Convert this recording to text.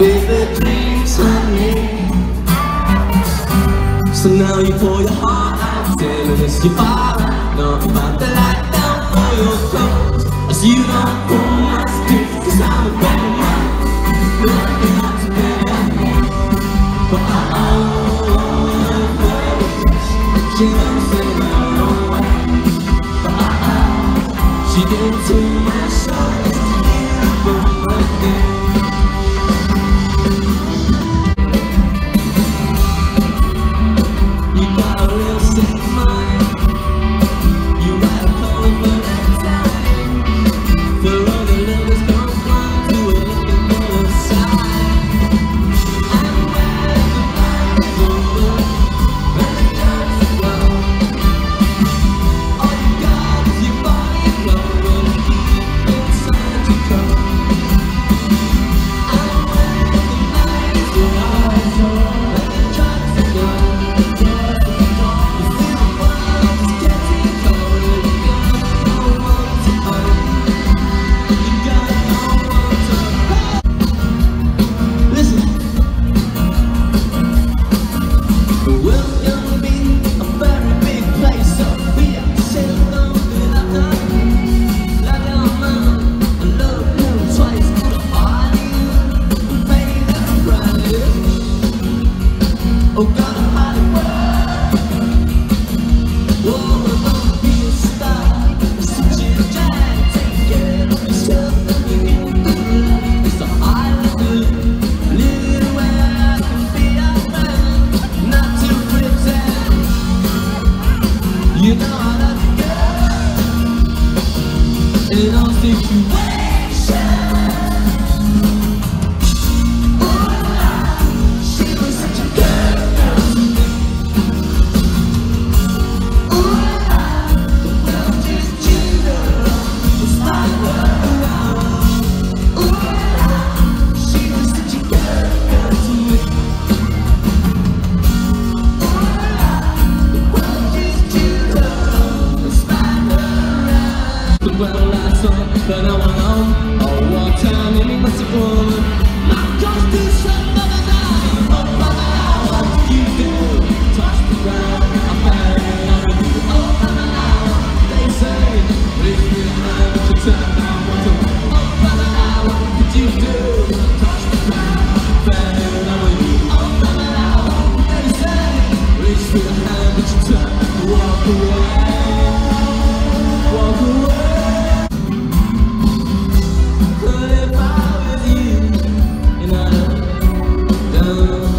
vivid dreams on me. So now you pour your heart out, telling us your father, not about the light down for your clothes. As you don't pull my stick, 'cause I'm a better man. Looking out to be but she don't say no, but she did too much, so it's beautiful again. You got a real sick mind. You write a poem for that time, for all the lovers gone blind who are looking for a sign. And when the night is over, when the dark's gone, all you got is your body glowing inside your coat. And when the night is over, when the dark's gone, you feel the world is getting colder. You got no one to hold. You got no one to hold. Listen. The world's gonna be a very big place, so we have to sail along without the like our mom, and love him twice. The party made us right. Oh, God, a Hollywood. Oh, we're gonna be a star. Sit you down, take care of yourself, and you get good. It's a Hollywood, living where I can be our friend, not too pretend. You know I love you, girl, in all situations. She was such a good girl to me. The world just chewed her up, the spotlight around. She was such a good girl to me. The world just chewed her up, the spotlight around. The world lights up, but now I know. Oh, what time it must have gone. My ghost is some other night. Oh, mama, what did you do? Touch the ground, I'm banging on you. Oh, mama, they say, please be a man, but you tell me what to do. Oh, mama, what did you do? Touch the ground, I'm banging on you. Oh, mama, they say, please be a man, but you tell me walk away, walk away. But if I was you, and I don't